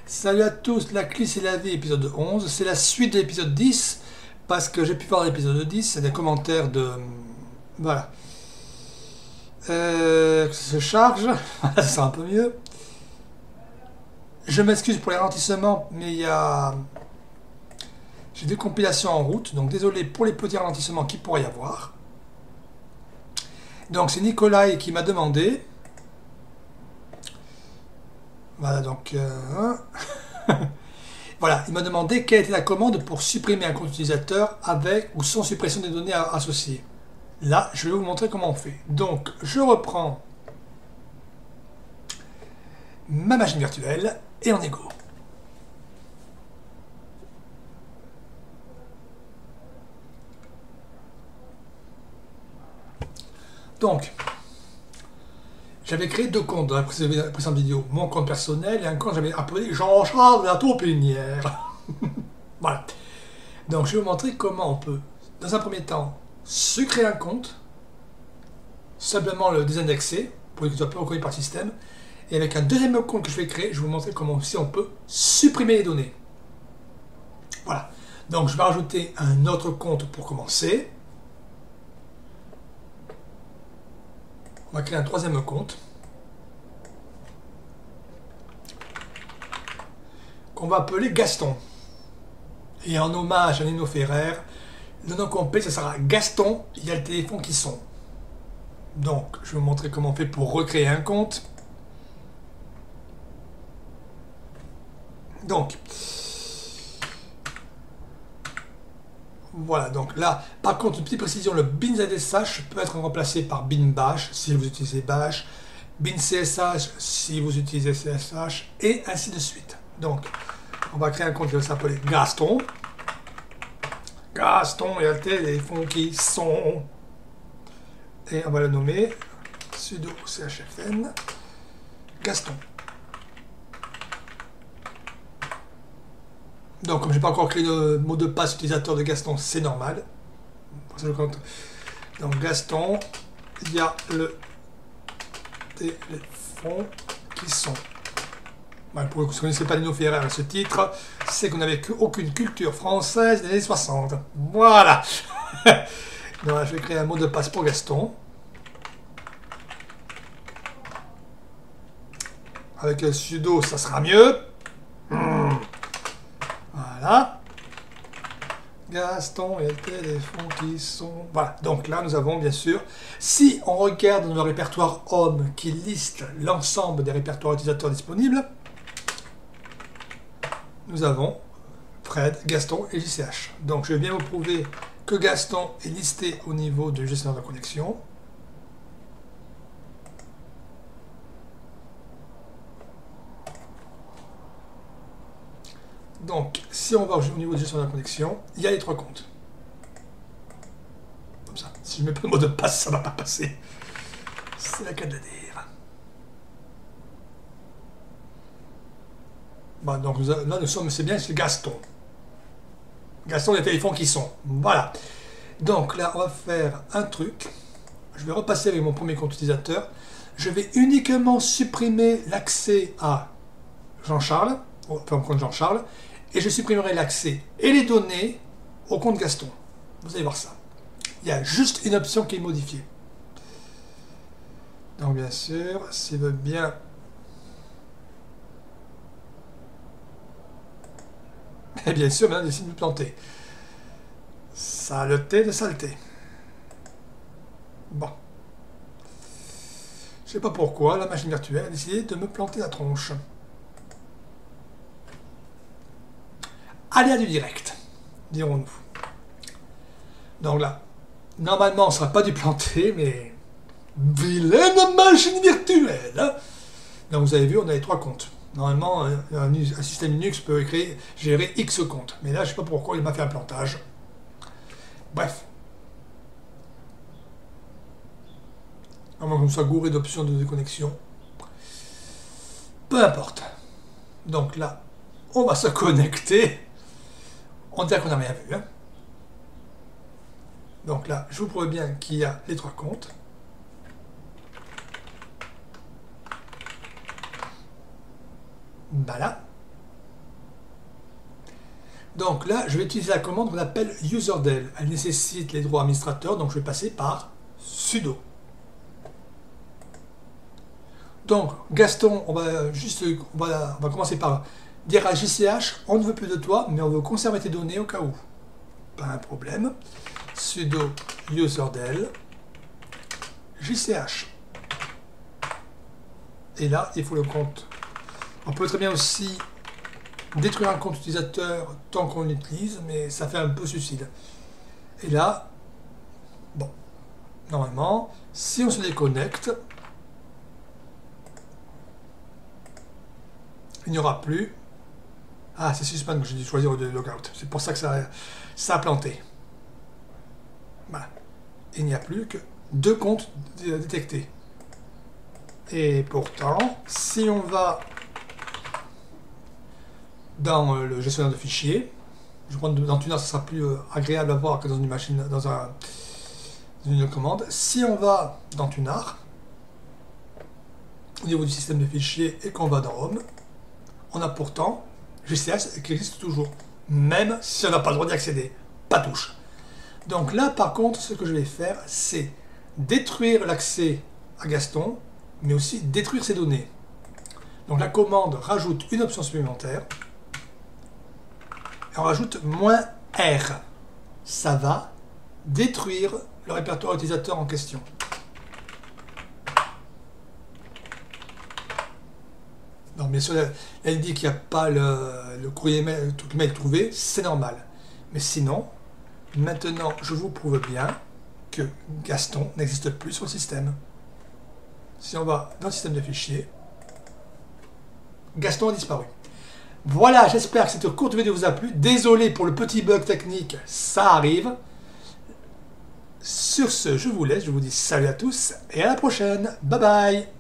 Salut à tous, la clé c'est la vie, épisode 11. C'est la suite de l'épisode 10, parce que j'ai pu voir l'épisode 10, c'est des commentaires de... Voilà. Ça se charge, ça sera un peu mieux. Je m'excuse pour les ralentissements, mais il y a... J'ai des compilations en route, donc désolé pour les petits ralentissements qu'il pourrait y avoir. Donc c'est Nicolas qui m'a demandé... Voilà, donc... Voilà, il m'a demandé quelle était la commande pour supprimer un compte utilisateur avec ou sans suppression des données associées. Là, je vais vous montrer comment on fait. Donc, je reprends ma machine virtuelle et on est go. Donc, j'avais créé deux comptes dans la précédente vidéo. Mon compte personnel et un compte que j'avais appelé Jean-Charles de la Taupinière. Voilà. Donc, je vais vous montrer comment on peut, dans un premier temps, se créer un compte, simplement le désindexer, pour qu'il ne soit pas reconnu par le système. Et avec un deuxième compte que je vais créer, je vais vous montrer comment aussi on peut supprimer les données. Voilà. Donc, je vais rajouter un autre compte pour commencer. On va créer un troisième compte qu'on va appeler Gaston. Et en hommage à Nino Ferrer, le nom complet, ce sera Gaston, il y a le téléphone qui sonne. Donc, je vais vous montrer comment on fait pour recréer un compte. Donc, voilà, donc là, par contre, une petite précision, le bin ZSH peut être remplacé par bin bash si vous utilisez bash, bin CSH si vous utilisez CSH, et ainsi de suite. Donc, on va créer un compte qui va s'appeler Gaston. Gaston, il y a le téléphone qui sonne. Et on va le nommer sudo chfn Gaston. Donc, comme je n'ai pas encore créé le mot de passe utilisateur de Gaston, c'est normal. Donc, Gaston, il y a le téléphone qui sonne. Voilà, pour vous ne connaissez pas Nino Ferrer à ce titre, c'est qu'on n'avait aucune culture française des années 60. Voilà. Donc, je vais créer un mot de passe pour Gaston. Avec le sudo, ça sera mieux. Voilà. Gaston et le téléphone qui sont... Voilà, donc là nous avons bien sûr, si on regarde dans le répertoire Home qui liste l'ensemble des répertoires utilisateurs disponibles, nous avons Fred, Gaston et JCH. Donc je vais bien vous prouver que Gaston est listé au niveau du gestionnaire de connexion. Donc, si on va au niveau de gestion de la connexion, il y a les trois comptes. Comme ça. Si je ne mets pas le mot de passe, ça ne va pas passer. C'est la cas de la dire. Bon, donc là, nous sommes, c'est bien, c'est Gaston. Gaston, les téléphones qui sont. Voilà. Donc là, on va faire un truc. Je vais repasser avec mon premier compte utilisateur. Je vais uniquement supprimer l'accès à Jean-Charles, enfin au compte Jean-Charles, et je supprimerai l'accès et les données au compte Gaston. Vous allez voir ça. Il y a juste une option qui est modifiée. Donc bien sûr, s'il veut bien... Et bien sûr, maintenant, il décide de me planter. Saleté de saleté. Bon. Je sais pas pourquoi, la machine virtuelle a décidé de me planter la tronche. Aléa du direct, dirons-nous. Donc là, normalement, on ne sera pas dû planter, mais... Vilaine machine virtuelle, hein. Donc vous avez vu, on a les trois comptes. Normalement, un système Linux peut gérer X comptes. Mais là, je ne sais pas pourquoi il m'a fait un plantage. Bref. À moins qu'on soit gouré d'options de déconnexion. Peu importe. Donc là, on va se connecter. On dirait qu'on n'a rien vu. Hein. Donc là, je vous prouve bien qu'il y a les trois comptes. Voilà. Donc là, je vais utiliser la commande qu'on appelle userdel. Elle nécessite les droits administrateurs, donc je vais passer par sudo. Donc, Gaston, on va commencer par dire à JCH, on ne veut plus de toi, mais on veut conserver tes données au cas où. Pas un problème. Sudo userdel JCH. Et là, il faut le compte. On peut très bien aussi détruire un compte utilisateur tant qu'on l'utilise, mais ça fait un peu suicide. Et là, bon, normalement, si on se déconnecte, il n'y aura plus. Ah, c'est suspend que j'ai dû choisir le logout. C'est pour ça que ça a planté. Voilà. Il n'y a plus que 2 comptes détectés. Et pourtant, si on va dans le gestionnaire de fichiers, je crois que dans Tunar, ça sera plus agréable à voir que dans une machine, dans une commande. Si on va dans Tunar, au niveau du système de fichiers, et qu'on va dans Home, on a pourtant GCH qui existe toujours, même si on n'a pas le droit d'y accéder. Pas touche. Donc là, par contre, ce que je vais faire, c'est détruire l'accès à Gaston, mais aussi détruire ses données. Donc la commande rajoute une option supplémentaire. Et on rajoute -R. Ça va détruire le répertoire utilisateur en question. Non, bien sûr, elle dit qu'il n'y a pas le courrier mail, tout mail trouvé, c'est normal. Mais sinon, maintenant, je vous prouve bien que Gaston n'existe plus sur le système. Si on va dans le système de fichiers, Gaston a disparu. Voilà, j'espère que cette courte vidéo vous a plu. Désolé pour le petit bug technique, ça arrive. Sur ce, je vous laisse, je vous dis salut à tous et à la prochaine. Bye bye.